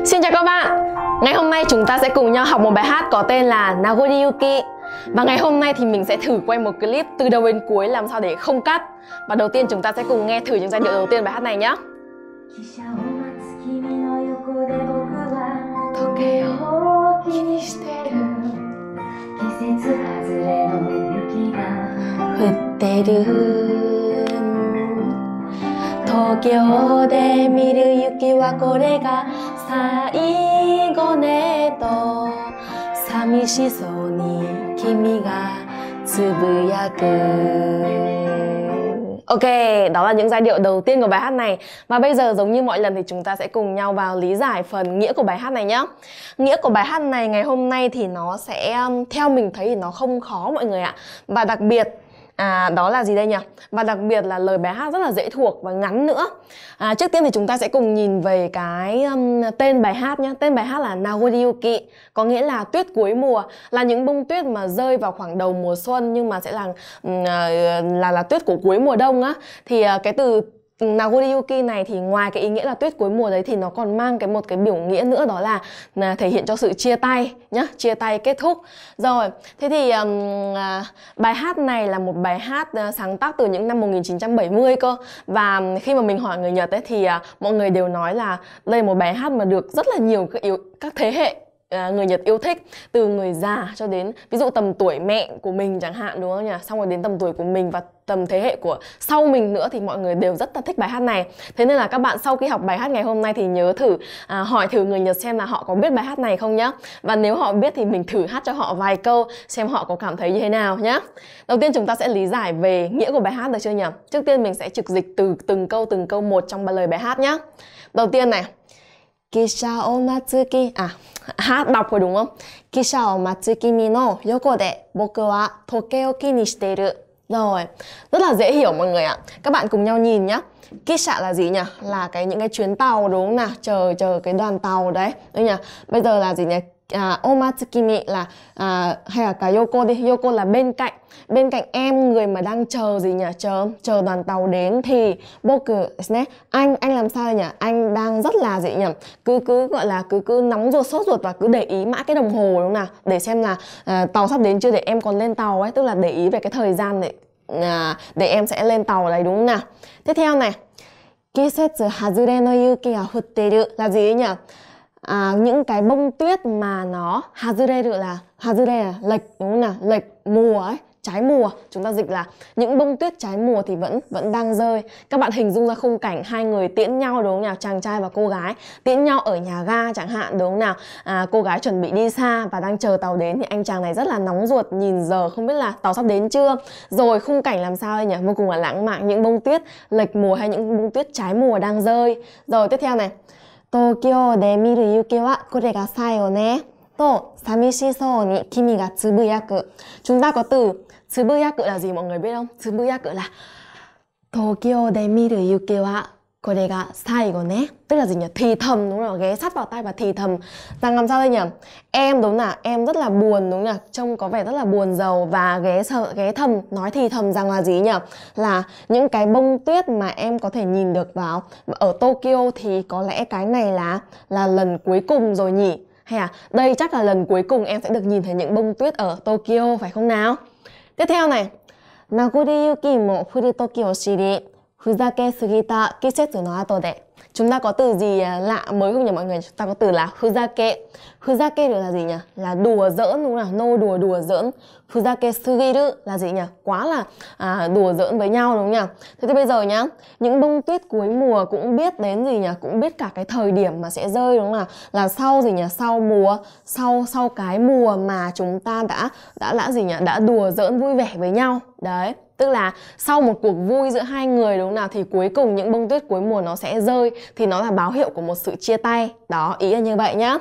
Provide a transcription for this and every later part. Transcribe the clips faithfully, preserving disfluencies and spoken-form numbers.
Xin chào các bạn. Ngày hôm nay chúng ta sẽ cùng nhau học một bài hát có tên là Nagori Yuki. Và ngày hôm nay thì mình sẽ thử quay một clip từ đầu đến cuối làm sao để không cắt. Và đầu tiên chúng ta sẽ cùng nghe thử những giai điệu đầu tiên bài hát này nhé. Tokyo de miru yuki wa kore ga saigo ne to samishisou ni kimi ga tsubuyaku. Ok, đó là những giai điệu đầu tiên của bài hát này. Và bây giờ giống như mọi lần thì chúng ta sẽ cùng nhau vào lý giải phần nghĩa của bài hát này nhé. Nghĩa của bài hát này ngày hôm nay thì nó sẽ, theo mình thấy thì nó không khó mọi người ạ. Và đặc biệt À, đó là gì đây nhỉ? Và đặc biệt là lời bài hát rất là dễ thuộc và ngắn nữa. à, Trước tiên thì chúng ta sẽ cùng nhìn về cái um, tên bài hát nhé. Tên bài hát là Nagori Yuki, có nghĩa là tuyết cuối mùa. Là những bông tuyết mà rơi vào khoảng đầu mùa xuân, nhưng mà sẽ là um, là, là tuyết của cuối mùa đông á. Thì uh, cái từ Nagori Yuki này thì ngoài cái ý nghĩa là tuyết cuối mùa đấy thì nó còn mang cái một cái biểu nghĩa nữa, đó là, là thể hiện cho sự chia tay nhá, chia tay kết thúc. Rồi, thế thì um, à, bài hát này là một bài hát uh, sáng tác từ những năm một nghìn chín trăm bảy mươi cơ. Và khi mà mình hỏi người Nhật ấy thì uh, mọi người đều nói là đây là một bài hát mà được rất là nhiều các, yếu, các thế hệ người Nhật yêu thích, từ người già cho đến ví dụ tầm tuổi mẹ của mình chẳng hạn, đúng không nhỉ? Xong rồi đến tầm tuổi của mình và tầm thế hệ của sau mình nữa thì mọi người đều rất là thích bài hát này. Thế nên là các bạn sau khi học bài hát ngày hôm nay thì nhớ thử à, hỏi thử người Nhật xem là họ có biết bài hát này không nhá. Và nếu họ biết thì mình thử hát cho họ vài câu xem họ có cảm thấy như thế nào nhá. Đầu tiên chúng ta sẽ lý giải về nghĩa của bài hát được chưa nhỉ? Trước tiên mình sẽ trực dịch từ từng câu từng câu một trong lời bài hát nhá. Đầu tiên này, Kisha o matsuki, à hát đọc rồi đúng không? Kisha o matsukimi no yoko de boku wa toke o ki ni shiteru. Rồi, rất là dễ hiểu mọi người ạ. Các bạn cùng nhau nhìn nhá. Kisha là gì nhỉ? Là cái những cái chuyến tàu đúng không nào? Chờ chờ cái đoàn tàu đấy. Đúng nhỉ? Bây giờ là gì nhỉ? À, omatsukimi là à, hay là cả yoko đi, yoko là bên cạnh, bên cạnh em, người mà đang chờ gì nhỉ, chờ chờ đoàn tàu đến. Thì boku anh anh làm sao nhỉ, anh đang rất là gì nhỉ, cứ cứ gọi là cứ cứ nóng ruột sốt ruột và cứ để ý mãi cái đồng hồ đúng không nào, để xem là à, tàu sắp đến chưa để em còn lên tàu ấy, tức là để ý về cái thời gian để à, để em sẽ lên tàu đấy đúng không nào. Tiếp theo này, kisetsu hazure no yuki ga futteru là gì ấy nhỉ? À, những cái bông tuyết mà nó hazureru là hazure là lệch đúng không nào, lệch mùa ấy, trái mùa. Chúng ta dịch là những bông tuyết trái mùa thì vẫn vẫn đang rơi. Các bạn hình dung ra khung cảnh hai người tiễn nhau đúng không nào, chàng trai và cô gái tiễn nhau ở nhà ga chẳng hạn đúng không nào. À, cô gái chuẩn bị đi xa và đang chờ tàu đến thì anh chàng này rất là nóng ruột, nhìn giờ không biết là tàu sắp đến chưa. Rồi khung cảnh làm sao đây nhỉ, vô cùng là lãng mạn, những bông tuyết lệch mùa hay những bông tuyết trái mùa đang rơi. Rồi tiếp theo này, Tokyo de miru yuki wa kore ga saigo ne to samishisou ni kimi ga tsubuyaku. Chúng ta có từ tsubuyaku là gì mọi người biết không? Tsubuyaku là Tokyo de miru yuki wa kore ga saigo ne, tức là gì nhỉ? Thì thầm đúng không? Ghé sát vào tai và thì thầm rằng làm sao đây nhỉ? Em đúng là em rất là buồn đúng không? Trông có vẻ rất là buồn rầu và ghé sợ ghé thầm nói thì thầm rằng là gì nhỉ? Là những cái bông tuyết mà em có thể nhìn được vào ở Tokyo thì có lẽ cái này là là lần cuối cùng rồi nhỉ? Hay à đây chắc là lần cuối cùng em sẽ được nhìn thấy những bông tuyết ở Tokyo phải không nào? Tiếp theo này, Nagori yuki mo furu toki o shiri fuzake sugita kisetsu no ato de. Chúng ta có từ gì lạ mới không nhỉ mọi người? Chúng ta có từ là fuzake. Fuzake được là gì nhỉ? Là đùa giỡn đúng không nào? Nô đùa đùa giỡn. Fuzake sugiru là gì nhỉ? Quá là à, đùa giỡn với nhau đúng không nhỉ? Thế thì bây giờ nhá, những bông tuyết cuối mùa cũng biết đến gì nhỉ? Cũng biết cả cái thời điểm mà sẽ rơi đúng không nào? Là sau gì nhỉ? Sau mùa, sau sau cái mùa mà chúng ta đã đã đã gì nhỉ? Đã đùa giỡn vui vẻ với nhau. Đấy. Tức là sau một cuộc vui giữa hai người đúng không nào thì cuối cùng những bông tuyết cuối mùa nó sẽ rơi, thì nó là báo hiệu của một sự chia tay. Đó, ý là như vậy nhá.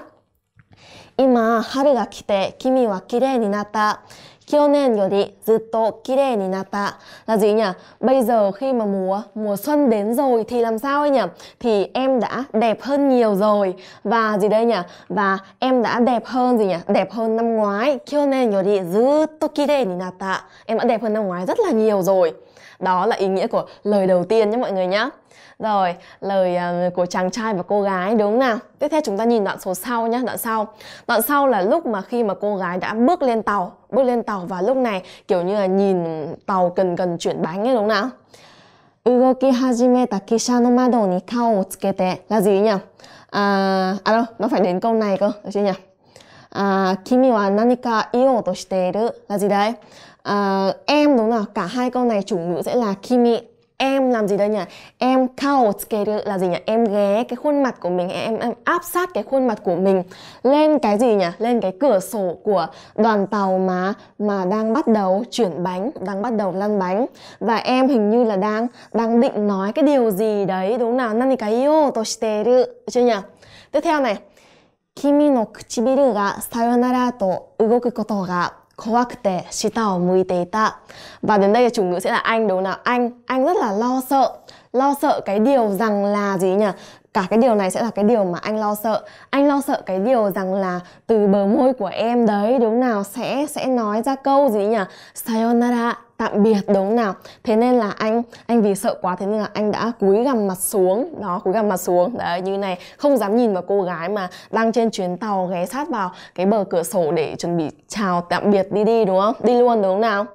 Ima haru ga kite kimi wa kirei ni natta. Kyonen yori zutto kirei ni natta là gì nhỉ? Bây giờ khi mà mùa mùa xuân đến rồi thì làm sao ấy nhỉ? Thì em đã đẹp hơn nhiều rồi. Và gì đây nhỉ? Và em đã đẹp hơn gì nhỉ? Đẹp hơn năm ngoái. Kyonen yori zutto kirei ni natta. Em đã đẹp hơn năm ngoái rất là nhiều rồi. Đó là ý nghĩa của lời đầu tiên nhé mọi người nhé. Rồi, lời uh, của chàng trai và cô gái đúng nào. Tiếp theo chúng ta nhìn đoạn số sau nhé, đoạn sau. Đoạn sau là lúc mà khi mà cô gái đã bước lên tàu, bước lên tàu và lúc này kiểu như là nhìn tàu cần cần chuyển bánh ấy đúng nào. Ugoki hajimeta kisha no mado ni kao o tsukete là gì nhỉ? À, à đâu, nó phải đến câu này cơ, được chưa nhỉ? À, kimi wa nanika iou to shiteiru là gì đấy? À, em đúng nào, cả hai câu này chủ ngữ sẽ là kimi. Em làm gì đây nhỉ? Em kao tsukeru là gì nhỉ? Em ghé cái khuôn mặt của mình, em, em áp sát cái khuôn mặt của mình lên cái gì nhỉ? Lên cái cửa sổ của đoàn tàu mà mà đang bắt đầu chuyển bánh, đang bắt đầu lăn bánh. Và em hình như là đang đang định nói cái điều gì đấy đúng nào? Nani ka iou to shiteru, được chưa nhỉ? Tiếp theo này. Kimi no kuchibiru ga sayonara to ugoku koto ga kowakute shita o muite ita. Và đến đây là chủ ngữ sẽ là anh đúng nào? Anh, anh rất là lo sợ. Lo sợ cái điều rằng là gì nhỉ? Cả cái điều này sẽ là cái điều mà anh lo sợ. Anh lo sợ cái điều rằng là từ bờ môi của em đấy đúng nào sẽ sẽ nói ra câu gì nhỉ? Sayonara, tạm biệt đúng nào. Thế nên là anh anh vì sợ quá thế nên là anh đã cúi gằm mặt xuống. Đó, cúi gằm mặt xuống. Đấy, như này, không dám nhìn vào cô gái mà đang trên chuyến tàu ghé sát vào cái bờ cửa sổ để chuẩn bị chào tạm biệt đi đi đúng không? Đi luôn đúng nào.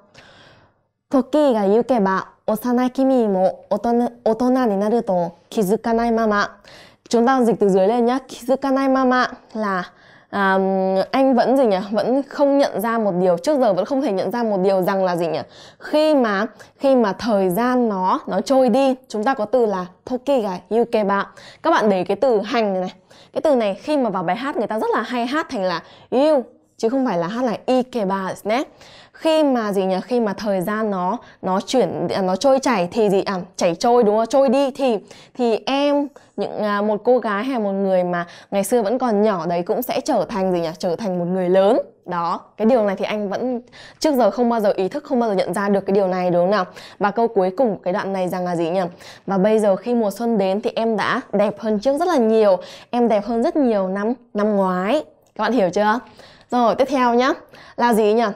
Toki ga yukeba osanai kimi mo otona ni naru to kizukanai mama. Chúng ta dịch từ dưới lên nhá. Kizukanai mama là à, anh vẫn gì nhỉ? Vẫn không nhận ra một điều, trước giờ vẫn không thể nhận ra một điều rằng là gì nhỉ? Khi mà khi mà thời gian nó nó trôi đi, chúng ta có từ là toki ga yukeba. Các bạn để cái từ hành này này. Cái từ này khi mà vào bài hát người ta rất là hay hát thành là yu chứ không phải là hát là ikeba nhé. Khi mà gì nhỉ? Khi mà thời gian nó nó chuyển nó trôi chảy thì gì à chảy trôi đúng không? Trôi đi thì thì em những à, một cô gái hay một người mà ngày xưa vẫn còn nhỏ đấy cũng sẽ trở thành gì nhỉ? Trở thành một người lớn. Đó, cái điều này thì anh vẫn trước giờ không bao giờ ý thức, không bao giờ nhận ra được cái điều này đúng không nào? Và câu cuối cùng của cái đoạn này rằng là gì nhỉ? Và bây giờ khi mùa xuân đến thì em đã đẹp hơn trước rất là nhiều. Em đẹp hơn rất nhiều năm năm ngoái. Các bạn hiểu chưa? Rồi, tiếp theo nhá. Là gì nhỉ?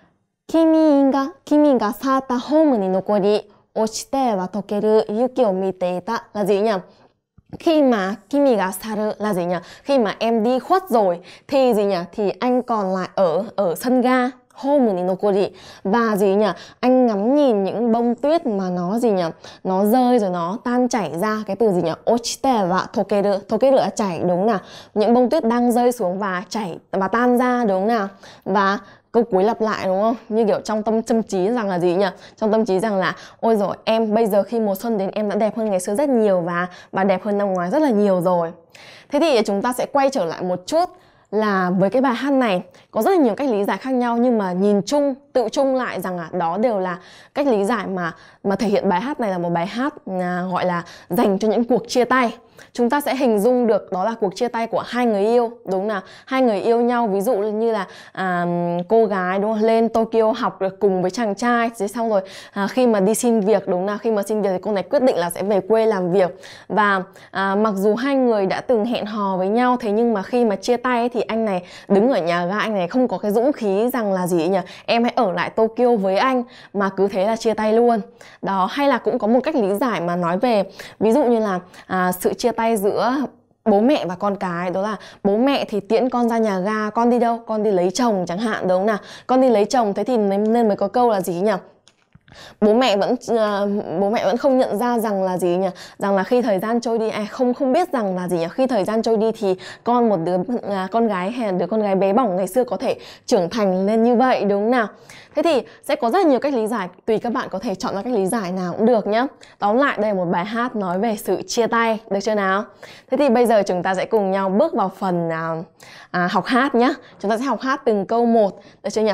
Kimi ga, kimi ga sata home ni nokori, ochite wa tokeru yuki o mite ita là gì nhỉ? Khi mà kimi ga saru là gì nhỉ? Khi mà em đi khuất rồi thì gì nhỉ? Thì anh còn lại ở ở sân ga. Home ni nokori. Và gì nhỉ? Anh ngắm nhìn những bông tuyết mà nó gì nhỉ? Nó rơi rồi nó tan chảy ra. Cái từ gì nhỉ? Ochite wa tokeru. Tokeru là chảy đúng nào? Những bông tuyết đang rơi xuống và chảy và tan ra đúng nào? Và câu cuối lặp lại đúng không? Như kiểu trong tâm tâm trí rằng là gì nhỉ? Trong tâm trí rằng là ôi rồi em bây giờ khi mùa xuân đến em đã đẹp hơn ngày xưa rất nhiều và và đẹp hơn năm ngoái rất là nhiều rồi. Thế thì chúng ta sẽ quay trở lại một chút là với cái bài hát này có rất là nhiều cách lý giải khác nhau nhưng mà nhìn chung tự chung lại rằng là đó đều là cách lý giải mà mà thể hiện bài hát này là một bài hát à, gọi là dành cho những cuộc chia tay. Chúng ta sẽ hình dung được đó là cuộc chia tay của hai người yêu đúng nào? Hai người yêu nhau ví dụ như là à, cô gái đúng không? Lên Tokyo học được cùng với chàng trai, thế xong rồi à, khi mà đi xin việc đúng nào? Khi mà xin việc thì cô này quyết định là sẽ về quê làm việc và à, mặc dù hai người đã từng hẹn hò với nhau thế nhưng mà khi mà chia tay ấy, thì anh này đứng ở nhà ga, anh này không có cái dũng khí rằng là gì ấy nhỉ? Em hãy ở lại Tokyo với anh mà cứ thế là chia tay luôn. Đó, hay là cũng có một cách lý giải mà nói về ví dụ như là à, sự chia tay giữa bố mẹ và con cái, đó là bố mẹ thì tiễn con ra nhà ga, con đi đâu? Con đi lấy chồng chẳng hạn đúng không nào? Con đi lấy chồng thế thì nên mới có câu là gì nhỉ? Bố mẹ vẫn uh, bố mẹ vẫn không nhận ra rằng là gì nhỉ? Rằng là khi thời gian trôi đi à, không không biết rằng là gì nhỉ? Khi thời gian trôi đi thì con một đứa uh, con gái hay là đứa con gái bé bỏng ngày xưa có thể trưởng thành lên như vậy đúng không nào? Thế thì sẽ có rất là nhiều cách lý giải, tùy các bạn có thể chọn ra cách lý giải nào cũng được nhá. Tóm lại đây là một bài hát nói về sự chia tay, được chưa nào? Thế thì bây giờ chúng ta sẽ cùng nhau bước vào phần à, à, học hát nhá. Chúng ta sẽ học hát từng câu một, được chưa nhỉ?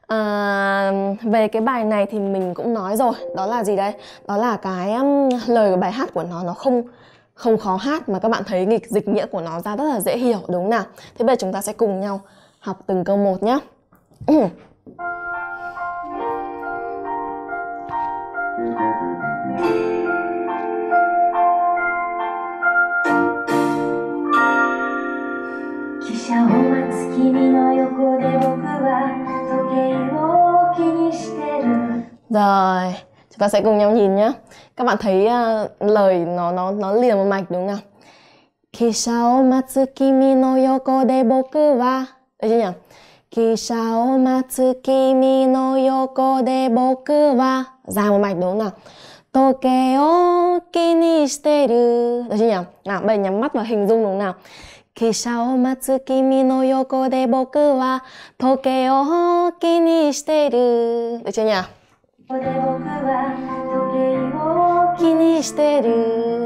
À, về cái bài này thì mình cũng nói rồi, đó là gì đây? Đó là cái um, lời của bài hát của nó nó không không khó hát mà các bạn thấy nghịch dịch nghĩa của nó ra rất là dễ hiểu đúng không nào? Thế bây giờ chúng ta sẽ cùng nhau học từng câu một nhé. Rồi, Chúng ta sẽ cùng nhau nhìn nhá. Các bạn thấy uh, lời nó nó nó liền một mạch đúng không nào? Kisha o matsu kimi no yoko de boku wa. Được chưa nhỉ? Kisha o matsu kimi no yoko de boku wa. Dài một mạch đúng không nào? Toke o kini shiteru. Được chưa nhỉ? Nào, bây giờ nhắm mắt và hình dung đúng không nào? Kisha o matsu kimi no yoko de boku wa toke o kini shiteru. Được chưa nhỉ? Kini shiteru.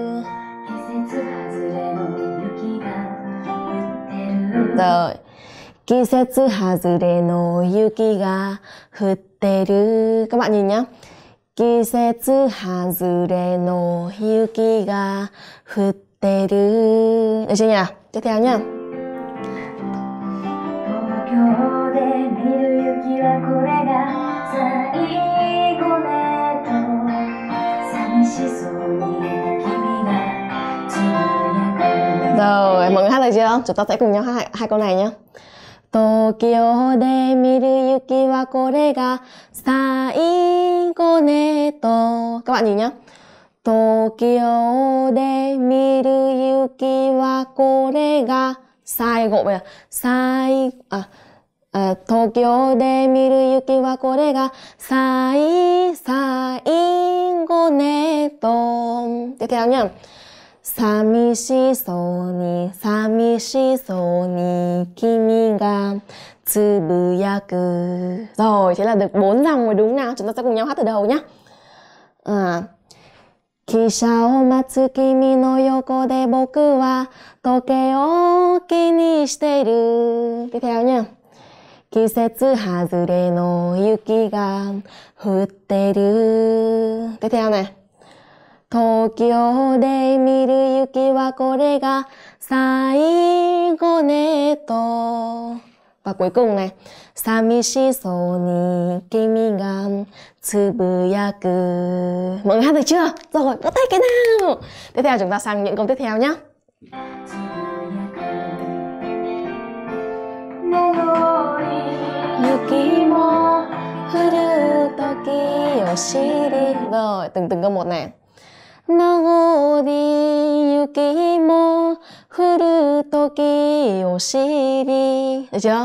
Rồi. Kisetsu hazure no yuki ga futteru. Các bạn nhìn nhá. Kisetsu hazure no yuki ga futteru. Được chưa nhỉ? Tiếp theo nhá. Rồi, mọi người hát được chưa? Chúng ta sẽ cùng nhau hát hai, hai câu này nhé. Tokyo de miru yuki wa kore ga saigo ne to. Các bạn nhìn nhá. Tokyo de miru yuki wa kore ga saigo. Bây giờ sai à, à, Tokyo de miru yuki wa kore ga sai saigo ne to. Tiếp theo nhá. Samishisou ni samishisou ni kimi ga tsubuyaku. Rồi, thế là được bốn dòng rồi đúng nào? Chúng ta sẽ cùng nhau hát từ đầu nhá. À. Kisha o matsu kimi no yoko de boku wa toke o kini shiteru. Tiếp theo nhá. Kisetsu hazure no yuki ga futteru. Tiếp theo này. Tokyo de miru yuki wa kore ga saigo ne to. Và cuối cùng này. Samishishou ni kimi ga tsubuyaku. Mọi người hát được chưa? Rồi, vỗ tay cái nào. Tiếp theo chúng ta sang những câu tiếp theo nhé. Yuki mo furu toki yoshiri. Rồi, từng từng câu một này. Nagori yuki mo furu toki yoshiri. Được chưa?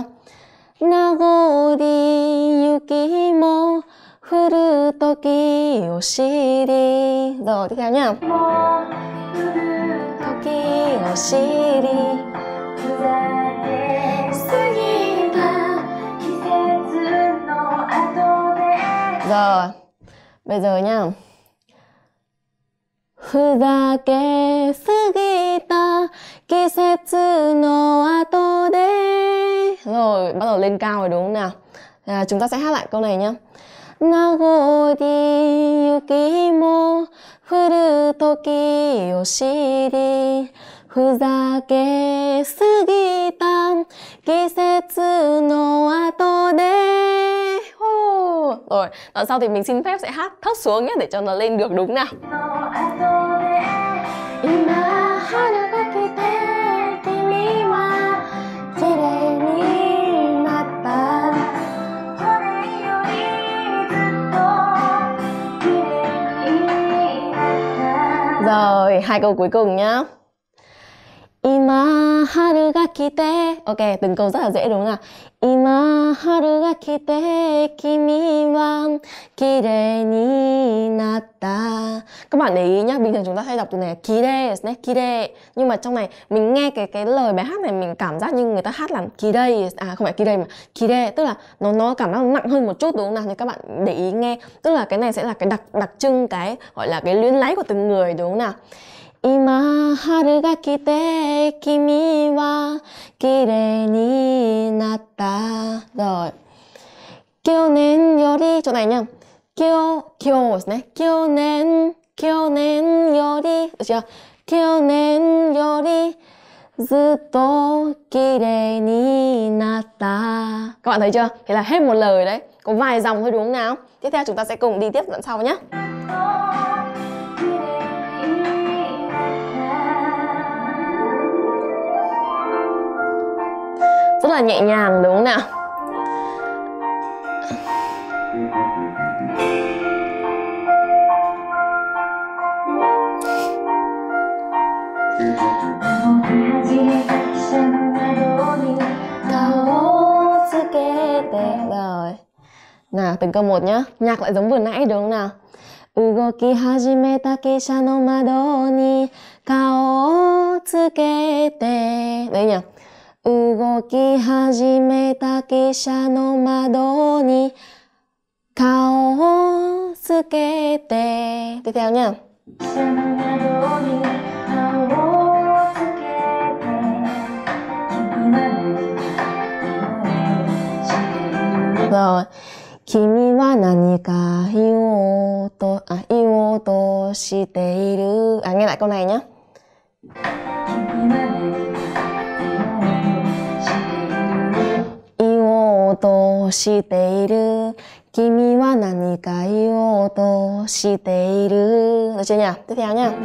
Nagori yuki mo furu toki yoshiri. Rồi, tiếp theo nhá. Toki yoshiri. Rồi, bây giờ nhá. Fudake sugita kisetsu no ato de. Rồi, bắt đầu lên cao rồi đúng không nào? À, chúng ta sẽ hát lại câu này nhá. Nagori yuki mo furu toki yoshiri. Fudake sugita kisetsu no ato de. Rồi, đoạn sau thì mình xin phép sẽ hát thấp xuống nhé để cho nó lên được đúng nào. Rồi, hai câu cuối cùng nhá. Ima haru ga kite. Ok, từng câu rất là dễ đúng không nào? Ima haru ga kite kimi wa kirei ni natta. Các bạn để ý nhá, bình thường chúng ta hay đọc từ này kirei, kirei. Nhưng mà trong này mình nghe cái cái lời bài hát này mình cảm giác như người ta hát là kirei, à không phải kirei mà kirei, tức là nó nó cảm giác nặng hơn một chút đúng không nào? Nhưng các bạn để ý nghe, tức là cái này sẽ là cái đặc đặc trưng, cái gọi là cái luyến láy của từng người đúng không nào? Ima haru ga kite kimi wa kirei ni natta. Rồi. Kyonen yori, chỗ này nhá. Kyo, kyo này. Kyonen, kyonen yori. Được chưa? Kyonen yori zutto kirei ni natta. Các bạn thấy chưa? Thế là hết một lời đấy. Có vài dòng thôi đúng không nào? Tiếp theo chúng ta sẽ cùng đi tiếp đoạn sau nhé. Rất là nhẹ nhàng đúng không nào? Rồi. Nào, từng câu một nhá. Nhạc lại giống vừa nãy đúng không nào? Ugoki hajimeta kisha no mado ni kao o tsukete. Đấy nhỉ? Ugoki hajimeta kisha no mado ni kao o tsukete. Tiếp theo nhá. Rồi. Kimi wa nani ka iwo to à iwo to shiteiru. À, nghe lại câu này nhá. Iwo to shiteiru. Kimi wa nani ka iwo to shiteiru. Được chưa nhỉ? Tiếp theo nhá.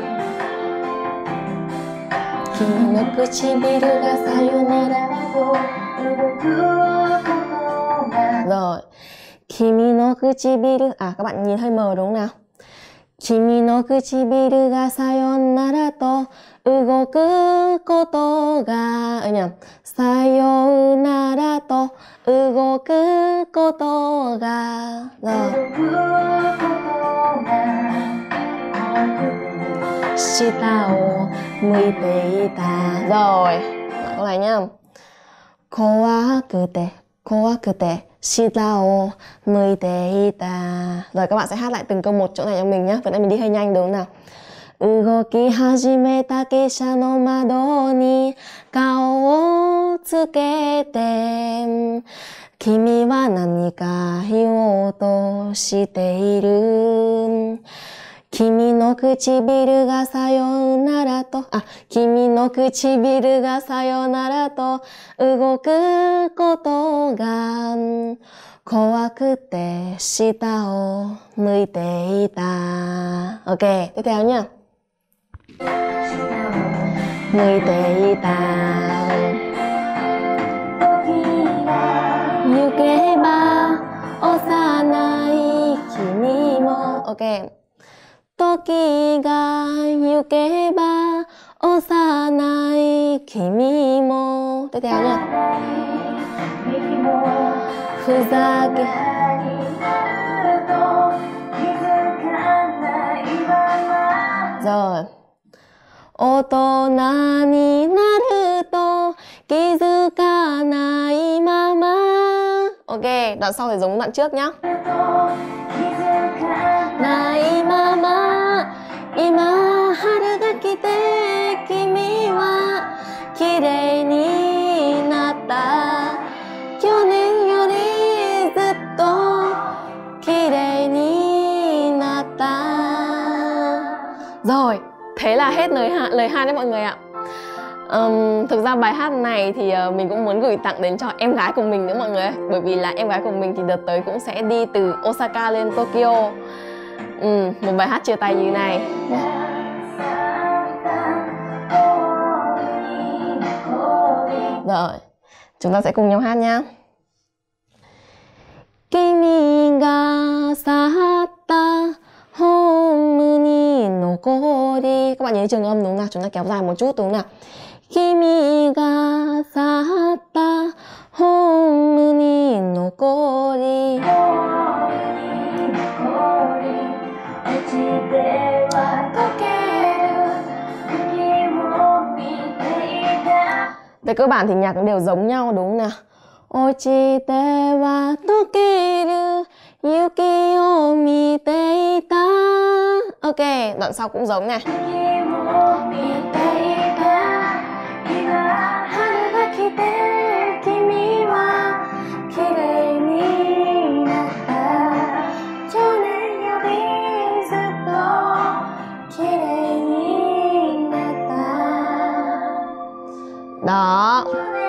Kimi no kuchibiru ga sayonara to ugoku koto ga. Rồi. Kimi no kuchibiru. À, các bạn nhìn hơi mờ đúng không nào? Kimi no kuchibiru ga sayonara to ugoku koto ga. Ừ nhỉ? Sayonara to ugoku koto ga. Rồi. Shita o muite ita. Rồi. Lại câu này nhá. Kowakute, kowakute. Shita o muite ita. Rồi các bạn sẽ hát lại từng câu một chỗ này cho mình nhé. Vừa nãy mình đi hơi nhanh đúng không nào? Ugoki hajimeta kisha no mado ni kao o tsukete. Kimi wa nani ka iwo to shiteiru. Kimi no kuchibiru ga sayonara to. À, Kimi no kuchibiru ga sayonara to ugoku koto ga kowakute shita o muite ita. Ok, tiếp theo nhá. Muite ita. Yukeba osanai kimi mo. Ok. Toki ga yukeba osanai kimi mo. Tiếp theo nhá. Fuzake. Rồi. Otona ni naru to kizukanai mama. Ok, đoạn sau thì giống đoạn trước nhá. Nai mama ima haru ga kite kimi wa kirei ni natta. Kyonen yori zutto kirei ni natta. Rồi, thế là hết lời hát lời hát đấy mọi người ạ. Um, thực ra bài hát này thì uh, mình cũng muốn gửi tặng đến cho em gái của mình nữa mọi người. Bởi vì là em gái của mình thì đợt tới cũng sẽ đi từ Osaka lên Tokyo. um, Một bài hát chia tay như này. Rồi, chúng ta sẽ cùng nhau hát nhá. Kimi ga sahatta home ni nokori. Các bạn nhớ trường âm đúng không nào? Chúng ta kéo dài một chút đúng không nào? Kimi ga sahatta home ni nokori. Về cơ bản thì nhạc cũng đều giống nhau đúng không nào? Ochite wa tokeru yuki o mite ita. Ok, đoạn sau cũng giống này. Đó.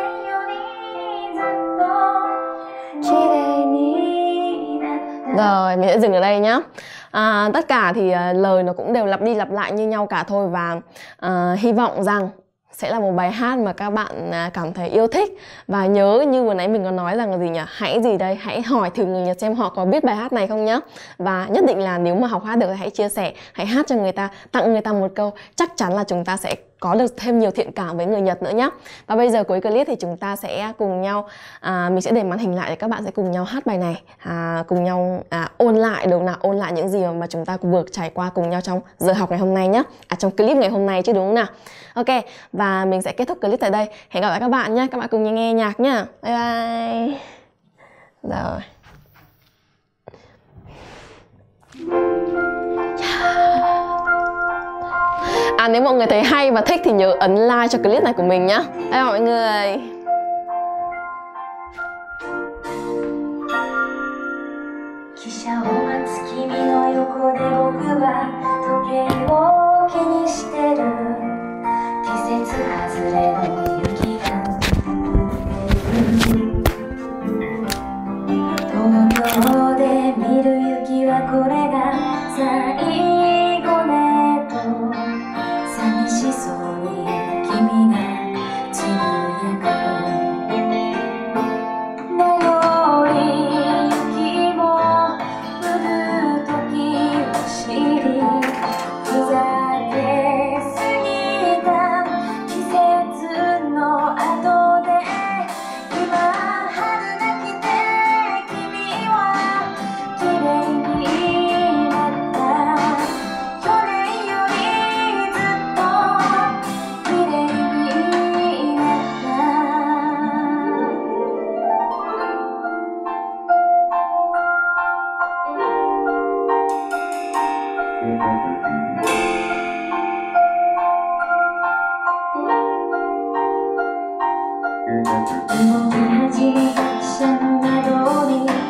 Rồi, mình sẽ dừng ở đây nhá. À, tất cả thì uh, lời nó cũng đều lặp đi lặp lại như nhau cả thôi. Và uh, hy vọng rằng sẽ là một bài hát mà các bạn uh, cảm thấy yêu thích. Và nhớ như vừa nãy mình có nói rằng là gì nhỉ? Hãy gì đây? Hãy hỏi thử người Nhật xem họ có biết bài hát này không nhá. Và nhất định là nếu mà học hát được thì hãy chia sẻ, hãy hát cho người ta, tặng người ta một câu. Chắc chắn là chúng ta sẽ có được thêm nhiều thiện cảm với người Nhật nữa nhé. Và bây giờ cuối clip thì chúng ta sẽ cùng nhau, à, mình sẽ để màn hình lại để các bạn sẽ cùng nhau hát bài này, à, cùng nhau à, ôn lại được nào, ôn lại những gì mà chúng ta vừa trải qua cùng nhau trong giờ học ngày hôm nay nhé, à, trong clip ngày hôm nay chứ đúng không nào. Ok, và mình sẽ kết thúc clip tại đây. Hẹn gặp lại các bạn nhé, các bạn cùng nghe nhạc nhé. Bye bye. Rồi. À, nếu mọi người thấy hay và thích thì nhớ ấn like cho clip này của mình nhé. Bye bye mọi người. 汽車を待つ君の横で僕は時計を気にしてる季節外れの雪が東京で見る雪はこれが最後ねと寂しそうに君がつぶやく動き始めた汽車の窓に